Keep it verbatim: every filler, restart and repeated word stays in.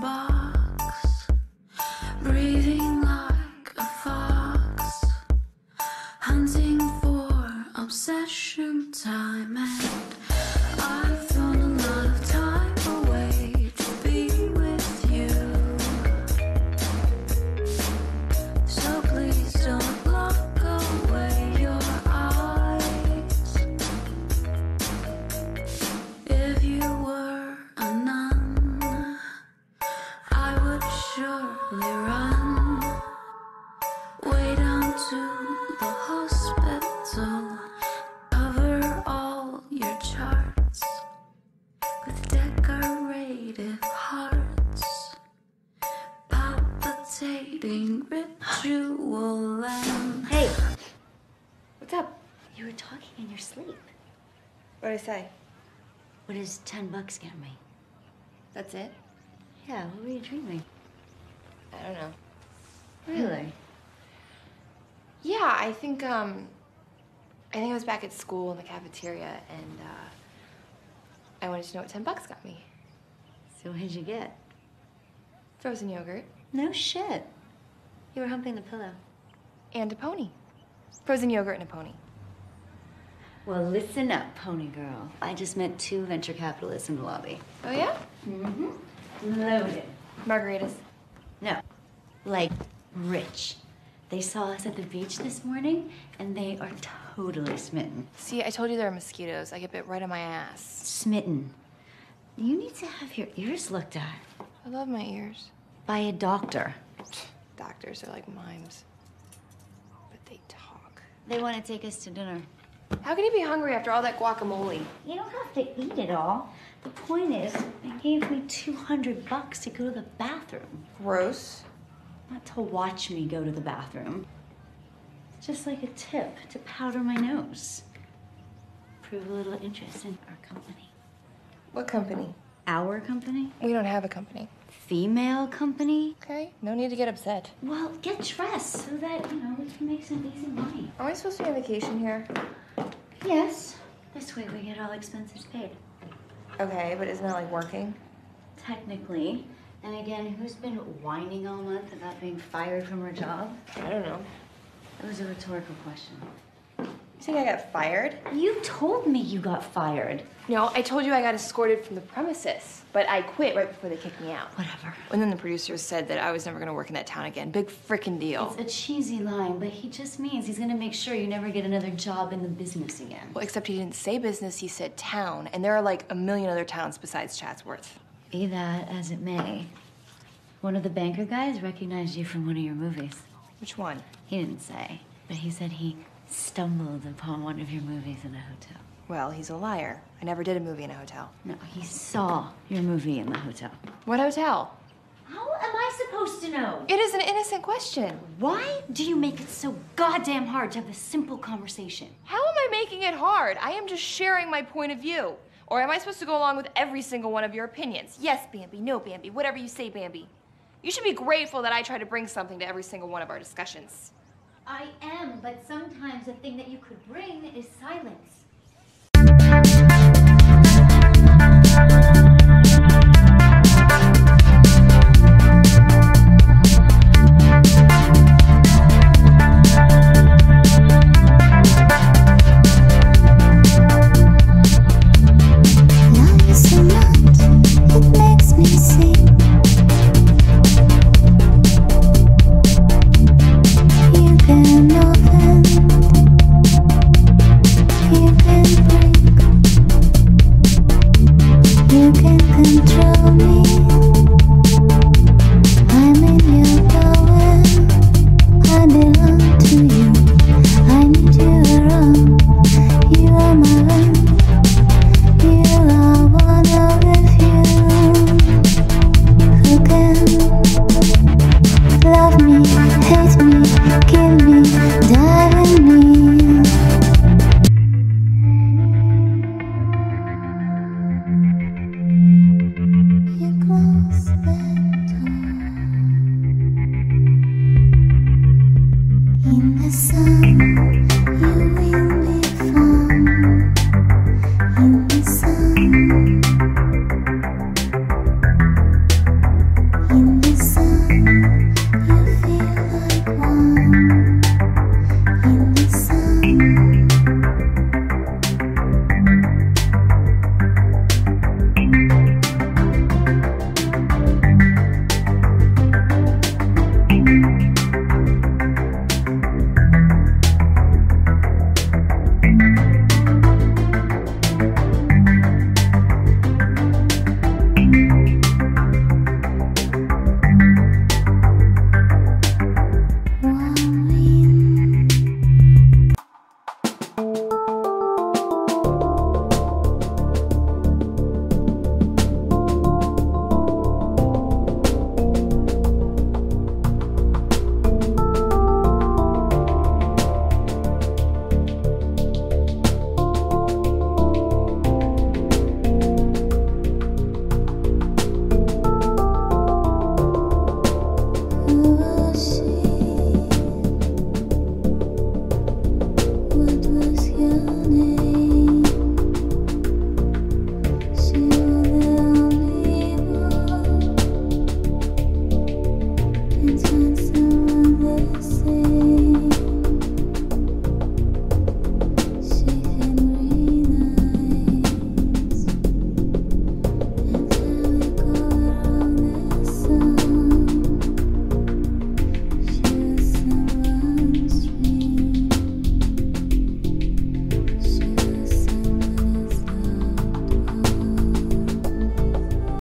box, breathing like a fox, hunting for obsession time, and I've thrown a lot of time away to be with you. So please don't look away your eyes. If you were a nun, I would surely run way down to the hospital, cover all your charts with decorative hearts, palpitating ritual and... Hey! What's up? You were talking in your sleep. What did I say? What does ten bucks get me? That's it? Yeah, what were you dreaming? I don't know. Really? Yeah, I think, um, I think I was back at school in the cafeteria and, uh, I wanted to know what ten bucks got me. So what did you get? Frozen yogurt. No shit. You were humping the pillow. And a pony. Frozen yogurt and a pony. Well, listen up, pony girl. I just met two venture capitalists in the lobby. Oh, yeah? Mm-hmm. Loaded. Margaritas. No. Like, rich. They saw us at the beach this morning, and they are totally smitten. See, I told you there are mosquitoes. I get bit right on my ass. Smitten. You need to have your ears looked at. I love my ears. By a doctor. Doctors are like mimes. But they talk. They want to take us to dinner. How can you be hungry after all that guacamole? You don't have to eat it all. The point is, they gave me two hundred bucks to go to the bathroom. Gross. Not to watch me go to the bathroom. Just like a tip to powder my nose. Prove a little interest in our company. What company? Our company? We don't have a company. Female company? Okay, no need to get upset. Well, get dressed so that, you know, we can make some decent money. Am I supposed to be on vacation here? Yes. This way we get all expenses paid. Okay, but isn't that like working? Technically. And again, who's been whining all month about being fired from her job? I don't know. That was a rhetorical question. You think I got fired? You told me you got fired. No, I told you I got escorted from the premises, but I quit right before they kicked me out. Whatever. And then the producers said that I was never gonna work in that town again. Big frickin' deal. It's a cheesy line, but he just means he's gonna make sure you never get another job in the business again. Well, except he didn't say business, he said town, and there are like a million other towns besides Chatsworth. Be that as it may, one of the banker guys recognized you from one of your movies. Which one? He didn't say, but he said he stumbled upon one of your movies in a hotel. Well, he's a liar. I never did a movie in a hotel. No, he saw your movie in the hotel. What hotel? How am I supposed to know? It is an innocent question. Why do you make it so goddamn hard to have a simple conversation? How am I making it hard? I am just sharing my point of view. Or am I supposed to go along with every single one of your opinions? Yes, Bambi, no, Bambi, whatever you say, Bambi. You should be grateful that I try to bring something to every single one of our discussions. I am, but sometimes the thing that you could bring is silence.